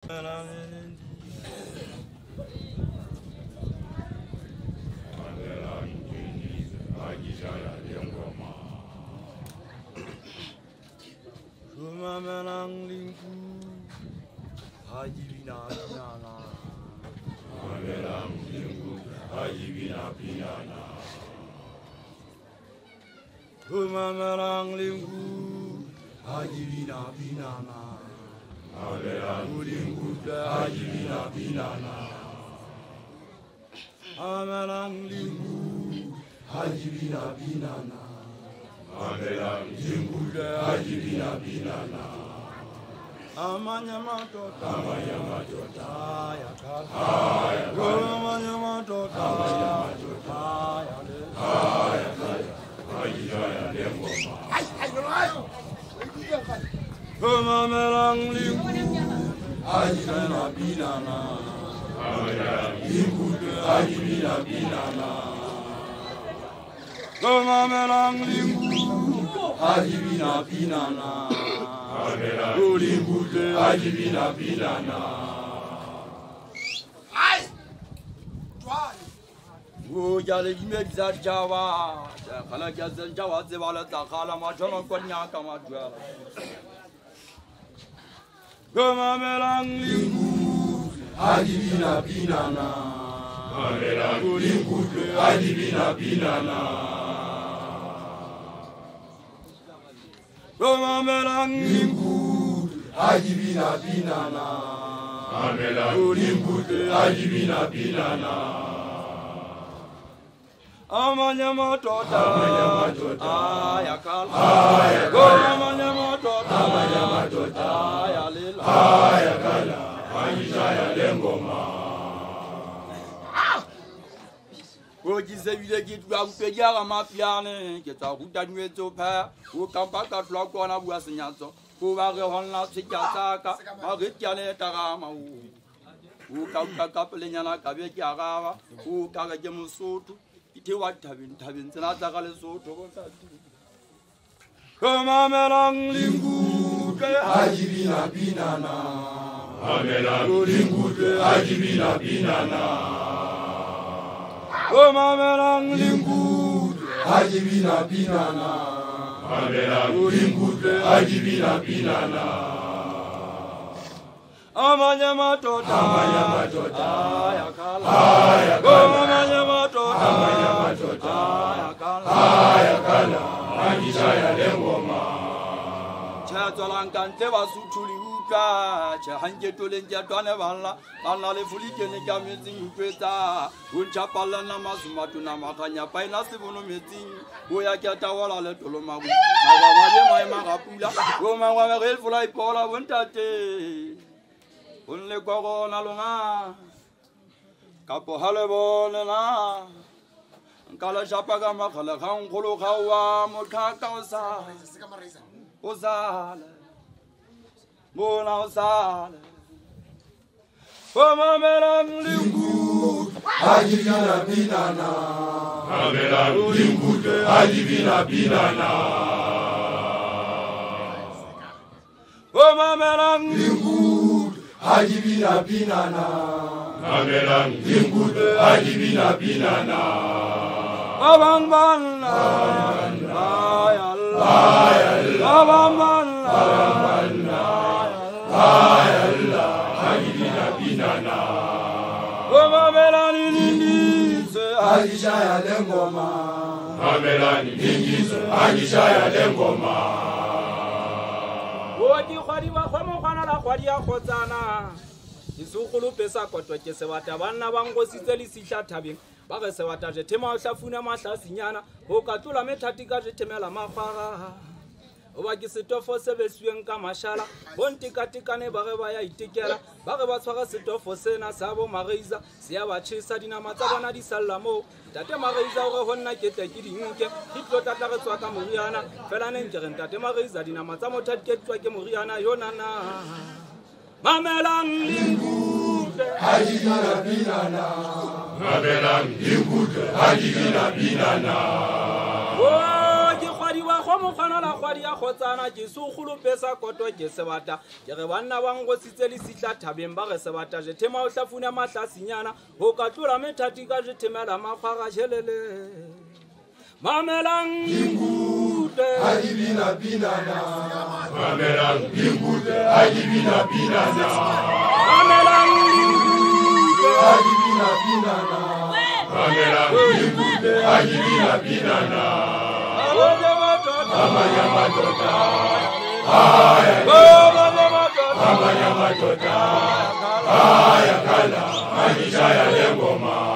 Isukulu pesa kotwa ke sebata banna ba ngositse le sihla thabeng ba ge sebata je tema o hlafuna mahlasinyana ho ka tlola methati ka je temela magwaga o ba ke setofo se besueng ka mashala bo ntikatikane ba ge ba ya itekela ba ge ba tshwara setofo sena sa bo mageiza se ya ba tshisa dinama tsa bona di salla mo tate mageiza o ge go nna ke tle ke dinke di tlo tla re tswa ka moriana fela ne ntse re tate mageiza dinama tsa mothati ke tswa ke moriana yona na Mamelang lingute hajibina binana Mamelang lingute hajibina binana Oh ke khwadi wa khomo mokgwana la kgwadi ya kgotsana ke sekgolo pesa koto ke sebata ke re banna ba ngositse le sihla thabeng ba ge sebata je tema o hlafuna mahlasinyana ho ka tlola methati ka je temela makgwaga tšhelele mamelang ingute Adibina binana Mamelang ingute Adibina binana mamelang ingute Adibina binana Mamelang ingute Adibina binana Amanya matota Amanya matota Aya kala Manisha ya lengoma